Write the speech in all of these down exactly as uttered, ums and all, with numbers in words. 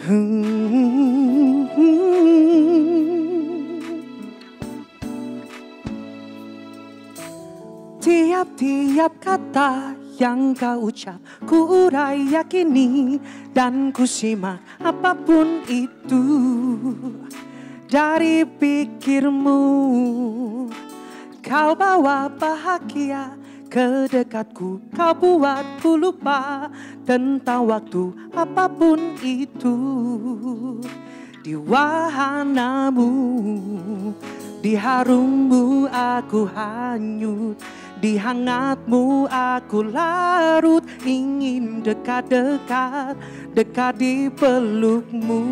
Tiap-tiap kata yang kau ucap ku urai yakini dan ku simak apapun itu dari pikirmu. Kau bawa bahagia ke dekatku, kau buatku lupa tentang waktu apapun itu. Di wahanamu, di harummu aku hanyut, di hangatmu aku larut, ingin dekat-dekat, dekat di pelukmu.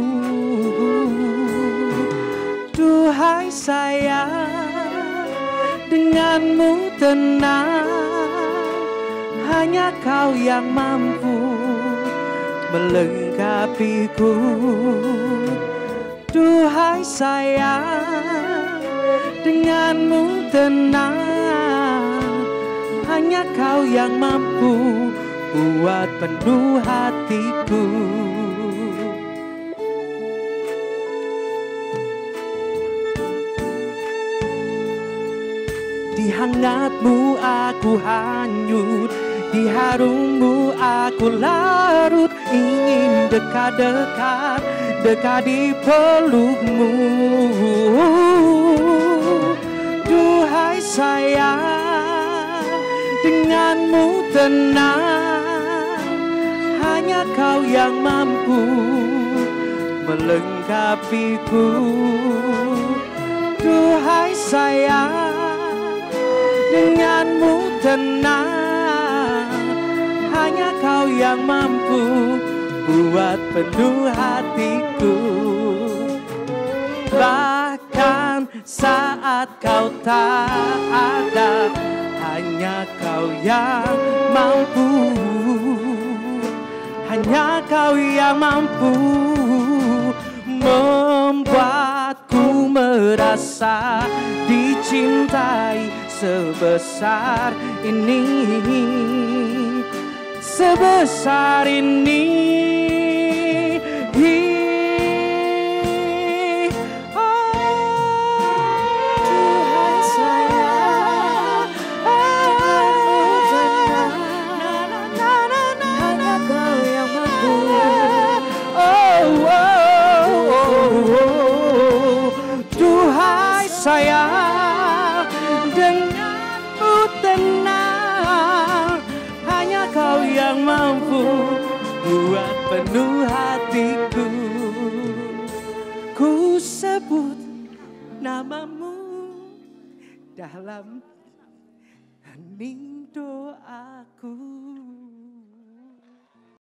Duhai sayang, denganmu tenang, hanya kau yang mampu melengkapiku. Duhai sayang, denganmu tenang, hanya kau yang mampu buat penuh hatiku. Di hangatmu aku hanyut, di harummu aku larut, ingin dekat-dekat, dekat di pelukmu. Duhai sayang, denganmu tenang, hanya kau yang mampu melengkapiku. Duhai sayang, denganmu tenang, hanya kau yang mampu buat penuh hatiku. Bahkan saat kau tak ada, hanya kau yang mampu, hanya kau yang mampu membuatku merasa dicintai sebesar ini, sebesar ini. Duhai sayang, hanya kau yang mampu. Duhai sayang, denganmu tenang, hanya kau yang mampu buat penuh hatiku. Ku sebut namamu dalam hening doaku.